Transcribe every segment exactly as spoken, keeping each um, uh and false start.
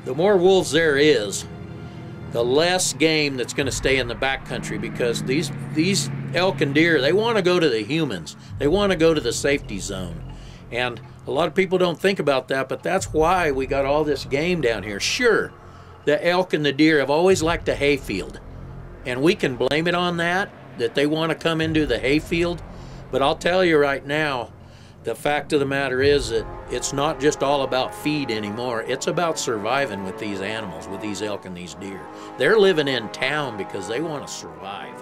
the more wolves there is, the less game that's going to stay in the backcountry, because these these elk and deer, they want to go to the humans. They want to go to the safety zone. And a lot of people don't think about that, but that's why we got all this game down here. Sure, the elk and the deer have always liked a hayfield, and we can blame it on that, that they want to come into the hayfield. But I'll tell you right now, the fact of the matter is that it's not just all about feed anymore. It's about surviving with these animals, with these elk and these deer. They're living in town because they want to survive.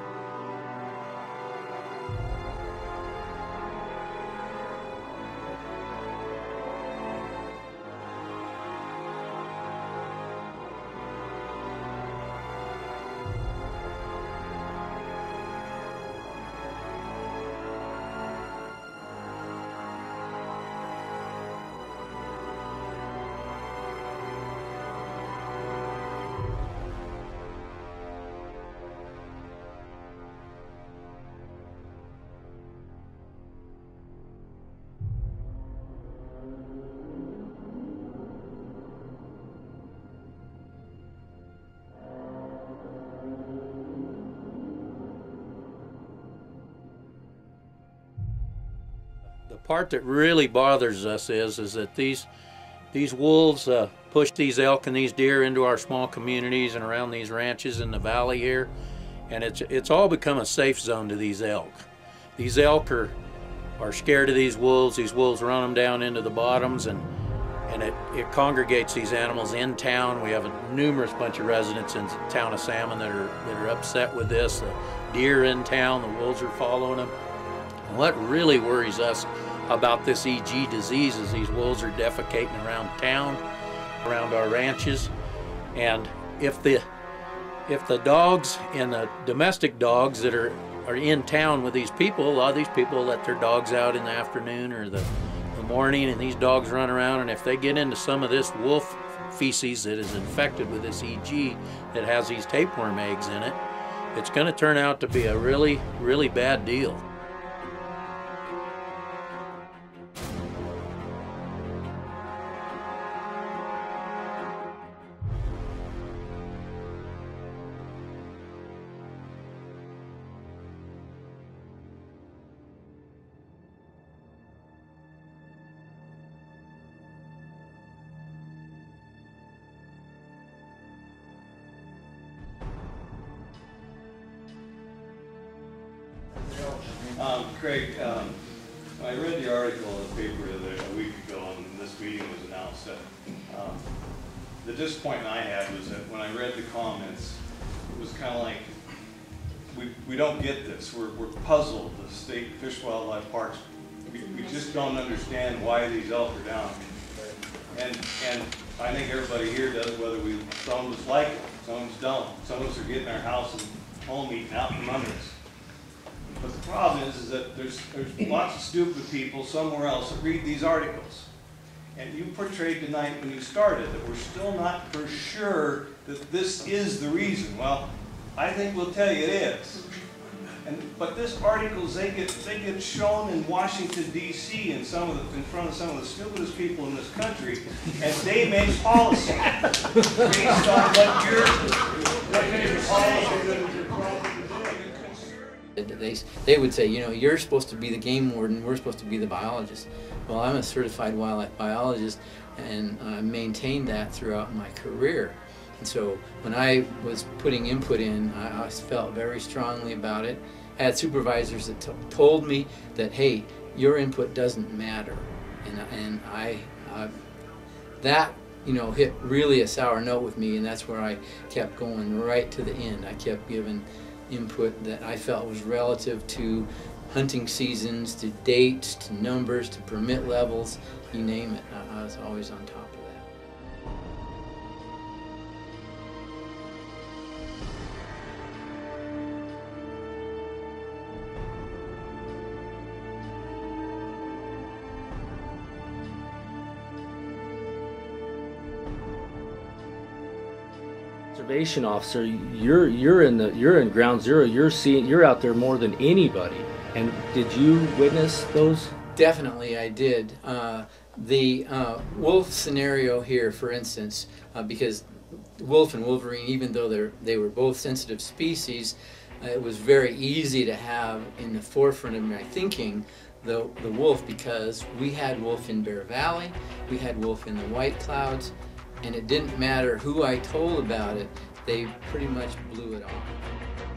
The part that really bothers us is is that these these wolves uh, push these elk and these deer into our small communities and around these ranches in the valley here, and it's it's all become a safe zone to these elk. These elk are are scared of these wolves. These wolves run them down into the bottoms, and and it, it congregates these animals in town. We have a numerous bunch of residents in the town of Salmon that are that are upset with this. The deer in town, the wolves are following them. And what really worries us about this E G disease is these wolves are defecating around town, around our ranches, and if the if the dogs and the domestic dogs that are are in town with these people, a lot of these people let their dogs out in the afternoon or the, the morning, and these dogs run around, and if they get into some of this wolf feces that is infected with this E G that has these tapeworm eggs in it, it's going to turn out to be a really, really bad deal. Um, Craig, um, I read the article in the paper a week ago, and this meeting was announced. That, um, the disappointment I had was that when I read the comments, it was kind of like, we, we don't get this. We're, we're puzzled. The state Fish and Wildlife Parks, we, we just don't understand why these elk are down. And, and I think everybody here does, whether we, some of us like it, some of us don't. Some of us are getting our house and home eaten out from under us. But the problem is, is that there's, there's lots of stupid people somewhere else that read these articles. And you portrayed tonight when you started that we're still not for sure that this is the reason. Well, I think we'll tell you it is. And, but this articles, they get, they get shown in Washington, D C in, some of the, in front of some of the stupidest people in this country, and they make policy based on what you're, what you're saying. They, they would say, you know, you're supposed to be the game warden, we're supposed to be the biologist. Well, I'm a certified wildlife biologist, and I maintained that throughout my career. And so when I was putting input in, I, I felt very strongly about it. I had supervisors that t told me that, hey, your input doesn't matter. And, and I, uh, that, you know, hit really a sour note with me, and that's where I kept going right to the end. I kept giving input that I felt was relative to hunting seasons, to dates, to numbers, to permit levels, you name it. I, I was always on top of that. Conservation officer, you're you're in the you're in ground zero. You're seeing you're out there more than anybody. And did you witness those? Definitely, I did. Uh, The uh, wolf scenario here, for instance, uh, because wolf and wolverine, even though they're, they were both sensitive species, uh, it was very easy to have in the forefront of my thinking the, the wolf, because we had wolf in Bear Valley, we had wolf in the White Clouds, and it didn't matter who I told about it, they pretty much blew it off.